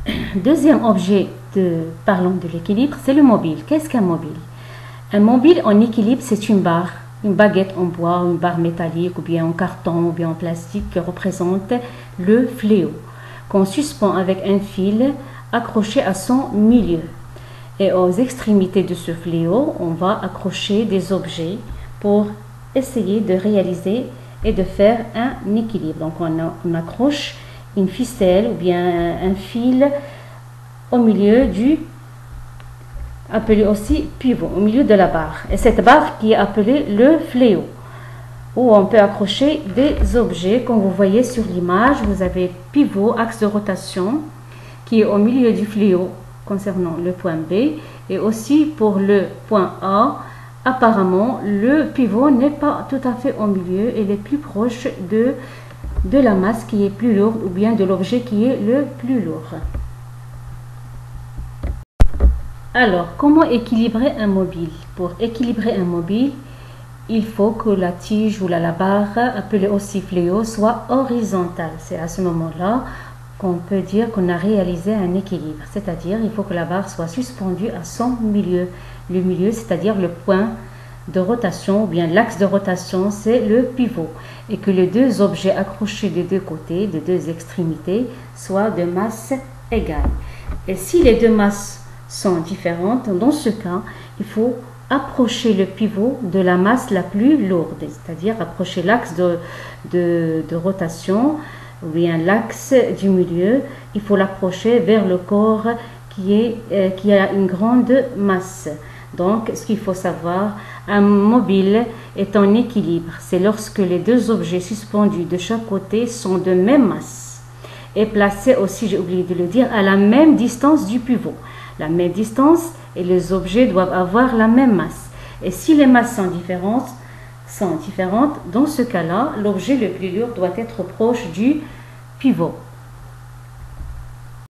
Deuxième objet parlant de l'équilibre, c'est le mobile. Qu'est-ce qu'un mobile? Un mobile en équilibre, c'est une barre, une baguette en bois, une barre métallique ou bien en carton ou bien en plastique qui représente le fléau, qu'on suspend avec un fil accroché à son milieu. Et aux extrémités de ce fléau, on va accrocher des objets pour essayer de réaliser et de faire un équilibre. Donc on accroche une ficelle ou bien un fil au milieu du, appelé aussi pivot, au milieu de la barre. Et cette barre qui est appelée le fléau, où on peut accrocher des objets. Comme vous voyez sur l'image, vous avez pivot, axe de rotation, qui est au milieu du fléau concernant le point B. Et aussi pour le point A, apparemment, le pivot n'est pas tout à fait au milieu, il est plus proche de la masse qui est plus lourde ou bien de l'objet qui est le plus lourd. Alors, comment équilibrer un mobile? Pour équilibrer un mobile, il faut que la tige ou la barre, appelée aussi fléau, soit horizontale. C'est à ce moment-là qu'on peut dire qu'on a réalisé un équilibre. C'est-à-dire, il faut que la barre soit suspendue à son milieu. Le milieu, c'est-à-dire le point de rotation ou bien l'axe de rotation, c'est le pivot. Et que les deux objets accrochés des deux côtés, des deux extrémités, soient de masse égale. Et si les deux masses sont différentes, dans ce cas, il faut approcher le pivot de la masse la plus lourde, c'est-à-dire approcher l'axe de rotation ou bien l'axe du milieu. Il faut l'approcher vers le corps qui a une grande masse. Donc, ce qu'il faut savoir, un mobile est en équilibre. C'est lorsque les deux objets suspendus de chaque côté sont de même masse et placés aussi, j'ai oublié de le dire, à la même distance du pivot. La même distance et les objets doivent avoir la même masse. Et si les masses sont différentes, dans ce cas-là, l'objet le plus lourd doit être proche du pivot.